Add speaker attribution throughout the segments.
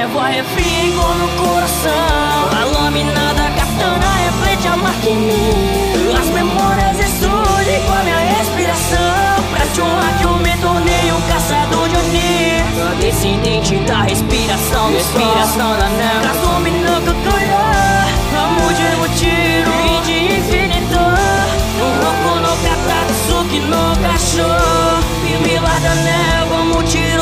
Speaker 1: névoa refriou no coração. A lâmina da katana reflete a marca em mim. As memórias ressurgem com a minha respiração. Pra te honrar que eu me tornei um caçador de Oni. Descendente da respiração, respiração da névoa. Casou-me no Kukuya, amo de um tiro e de infinito. No roco no katatsuki no cachorro. Pilar da névoa, mutiro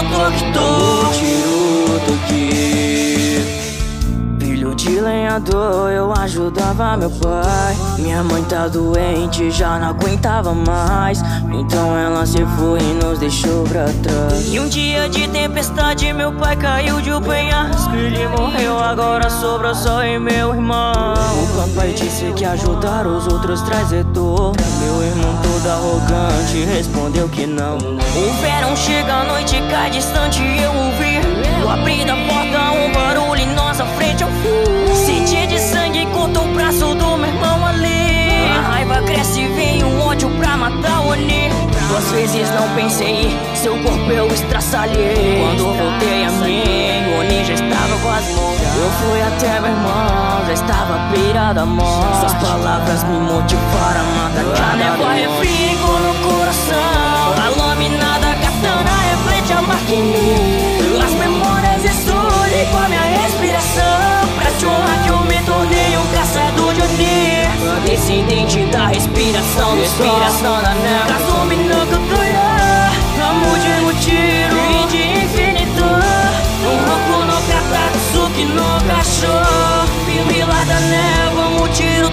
Speaker 1: toki. Filho de lenhador, eu ajudava meu pai. Minha mãe tá doente, já não aguentava mais. Então ela se foi e nos deixou pra trás. E um dia de tempestade, meu pai caiu de um penhasco. Ele morreu, agora sobrou só eu e meu irmão. O papai disse que ajudar os outros traz retorno. Meu irmão todo arrogante respondeu que não. O verão chega, a noite cai distante e eu ouvi o abrir da porta, um barulho em nossa frente eu fui. Senti de sangue, cortou o braço do meu irmão ali. A raiva cresce e vem um ódio pra matar o Oni. 2 vezes não pensei, seu corpo eu estraçalhei. Quando voltei a mim, o Oni já estava quase morto. Eu fui até meu irmão, já estava à beira da morte. Suas palavras me motivaram a matar. A névoa refriou no coração. A lâmina da katana reflete a marca em mim. As memórias ressurgem com a minha respiração. Pra te honrar que eu me tornei um caçador de Oni. Descendente da respiração, respiração da névoa. Casou-me no Kukuya, amo de um tiro e de infinito. No roco no katatsuki no cachorro. Pilar da névoa, mutiro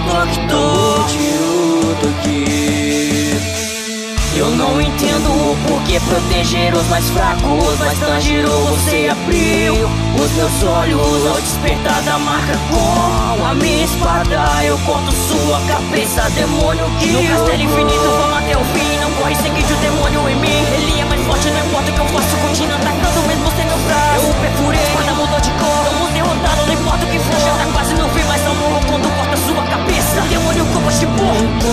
Speaker 1: toki. Eu não entendo o porquê proteger os mais fracos, mas Tanjiro você abriu os meus olhos ao despertar da marca. Com a minha espada eu corto sua cabeça, demônio que no castelo infinito vamos até o fim. Não corre sangue de um demônio em mim. Ele é mais forte, não importa o que eu faço, continua atacando mesmo sem meu braço. Eu perfurei, a espada mudou de cor. Estamos derrotados, não importa o que for. Já tá quase no fim, mas não morro quando corta sua cabeça. Demônio como tipo.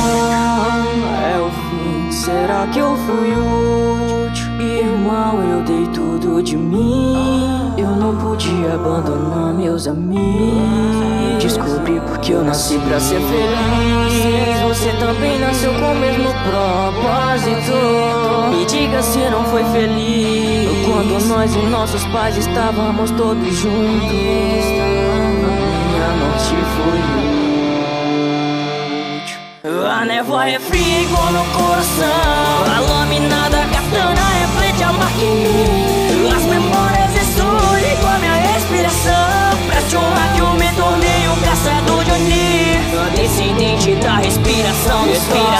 Speaker 1: É o fim. Será que eu fui útil? Irmão, eu dei tudo de mim. Eu não podia abandonar meus amigos. Descobri porque eu nasci pra ser feliz. Você também nasceu com o mesmo propósito. Me diga se não foi feliz quando nós e nossos pais estávamos todos juntos. Minha morte foi a névoa refriou no coração. A lâmina da katana reflete a marca em mim. As memórias ressurgem com a minha respiração. Pra te honrar que eu me tornei um caçador de Oni. Descendente da respiração, respiração.